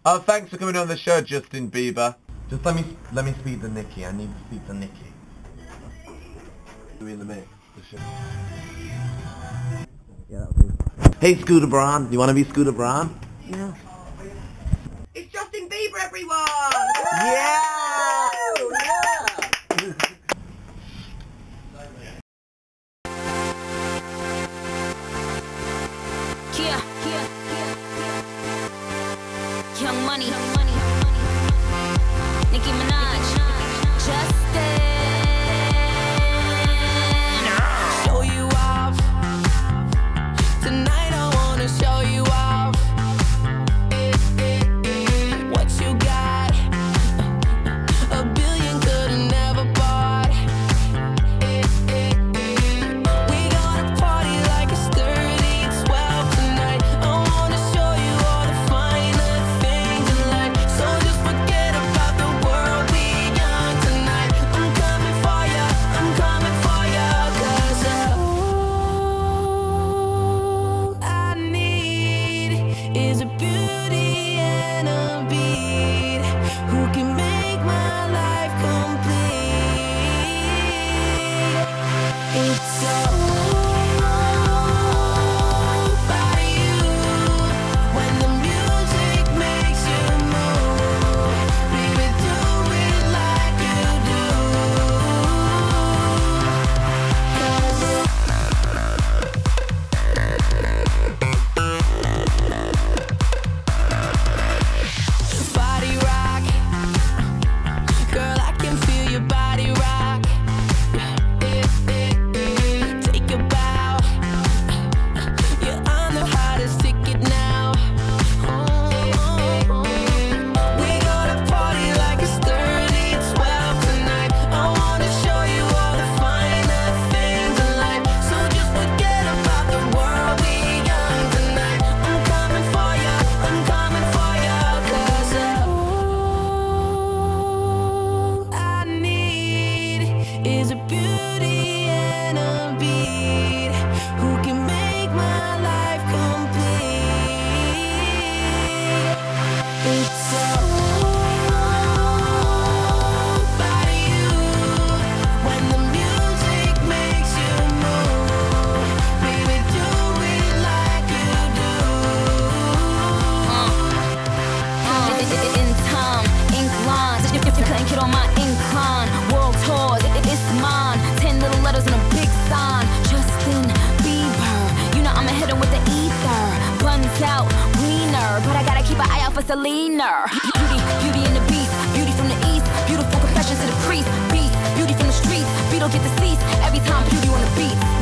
Oh, thanks for coming on the show, Justin Bieber. Just let me speak to Nikki. I need to speak to Nikki. In the mix. Yeah, that'll do. Hey, Scooter Braun. You want to be Scooter Braun? Yeah. It's Justin Bieber, everyone! Yeah! Young Money, Nicki Minaj, Justin. Show you off tonight. I wanna show you off what you got. A billion could've never bought. We gonna party like it's 30-12 tonight. I wanna show you all the finer things in life. So just forget about the world, be young tonight. I'm coming for ya, I'm coming for ya. 'Cause all I need is a beauty and a beat who can make my life complete. It's all about you. When the music makes you move, baby, do it like you do. 'Cause body rock, girl, I can feel your body rock. Take a bow, you're on the hottest ticket now. We gonna party like it's 30-12 tonight. I wanna show you all the finer things in life. So just forget about the world, be young tonight. I'm coming for ya, I'm coming for ya. 'Cause all I need is a beauty and a beat who can make my life complete. It's all about you. When the music makes you move, baby, do it like you do. In time, ink lines, if you couldn't get on my incline. World tours, it's mine. 10 little letters and a big sign. Justin Bieber, you know I'ma hit him with the ether. Buns out, wiener, but I gotta keep an eye out for Selena. Beauty in the beast, beauty from the east. Beautiful confessions to the priest. Beast, beauty from the streets. Beetle get deceased every time beauty on the beat.